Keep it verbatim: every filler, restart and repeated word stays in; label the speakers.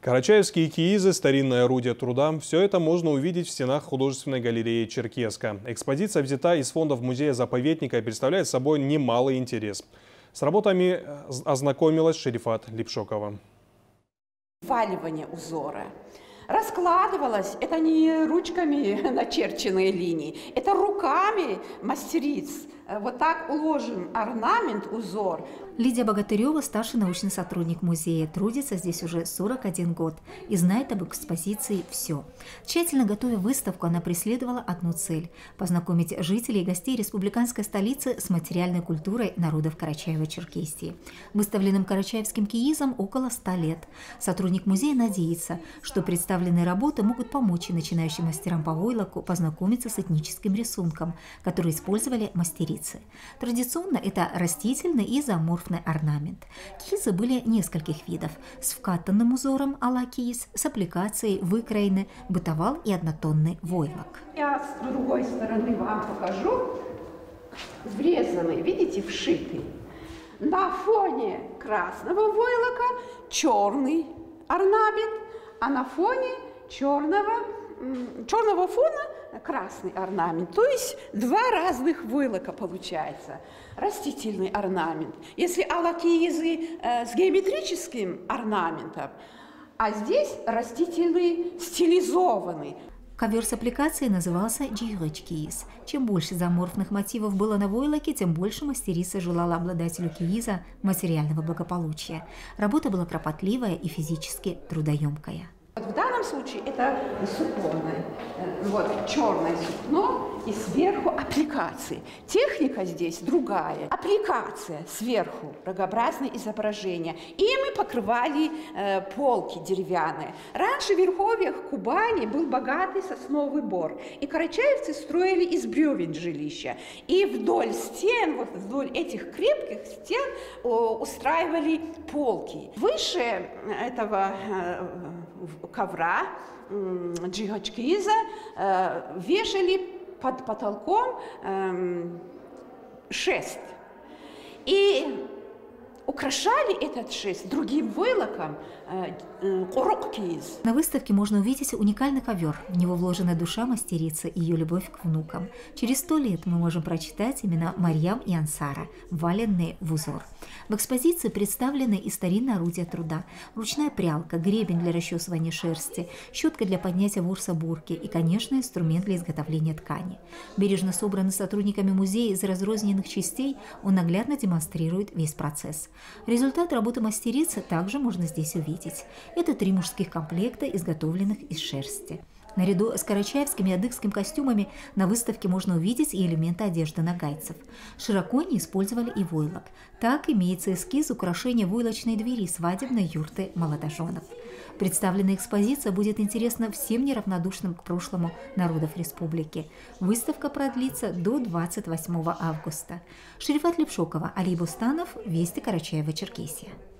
Speaker 1: Карачаевские киизы, старинное орудие труда – все это можно увидеть в стенах художественной галереи «Черкеска». Экспозиция взята из фондов музея-заповедника и представляет собой немалый интерес. С работами ознакомилась Шерифат Липшокова.
Speaker 2: Валивание узора. Раскладывалось, это не ручками начерченные линии, это руками мастериц. Вот так уложен орнамент, узор.
Speaker 3: Лидия Богатырева, старший научный сотрудник музея, трудится здесь уже сорок один год и знает об экспозиции все. Тщательно готовя выставку, она преследовала одну цель – познакомить жителей и гостей республиканской столицы с материальной культурой народов Карачаево-Черкесии. Выставленным карачаевским киизам около ста лет. Сотрудник музея надеется, что представленные работы могут помочь начинающим мастерам по войлоку познакомиться с этническим рисунком, который использовали мастерицы. Традиционно это растительный и зооморфный орнамент. Киизы были нескольких видов – с вкатанным узором а-ла кииз, с аппликацией, выкроены, бытовал и однотонный войлок.
Speaker 2: Я с другой стороны вам покажу. Врезанный, видите, вшитый. На фоне красного войлока черный орнамент, а на фоне черного, черного фона красный орнамент. То есть два разных войлока получается. Растительный орнамент. Если а-ла киизы э, с геометрическим орнаментом, а здесь растительный стилизованный.
Speaker 3: Ковер с аппликацией назывался «джиграч кииз». Чем больше зооморфных мотивов было на войлоке, тем больше мастерица желала обладателю кииза материального благополучия. Работа была кропотливая и физически трудоемкая.
Speaker 2: В данном случае это суконное, вот, черное сукно и сверху аппликации. Техника здесь другая. Аппликация сверху, рогообразное изображение. И мы покрывали э, полки деревянные. Раньше в верховьях Кубани был богатый сосновый бор. И карачаевцы строили из бревен жилища. И вдоль стен, вот вдоль этих крепких стен о, устраивали полки. Выше этого э, ковра, джиграч кииза, э, вешали под потолком э, шест. И украшали этот шест другим войлоком курок кииз.
Speaker 3: На выставке можно увидеть уникальный ковер. В него вложена душа мастерицы и ее любовь к внукам. Через сто лет мы можем прочитать имена Марьям и Ансара, валенные в узор. В экспозиции представлены и старинные орудия труда, ручная прялка, гребень для расчесывания шерсти, щетка для поднятия ворса бурки и, конечно, инструмент для изготовления ткани. Бережно собранный сотрудниками музея из разрозненных частей, он наглядно демонстрирует весь процесс. Результат работы мастерицы также можно здесь увидеть. Это три мужских комплекта, изготовленных из шерсти. Наряду с карачаевскими и адыгскими костюмами на выставке можно увидеть и элементы одежды нагайцев. Широко они использовали и войлок. Так имеется эскиз украшения войлочной двери свадебной юрты молодоженов. Представленная экспозиция будет интересна всем неравнодушным к прошлому народов республики. Выставка продлится до двадцать восьмого августа. Шерифат Липшокова, Али Бустанов, Вести, Карачаево-Черкесия.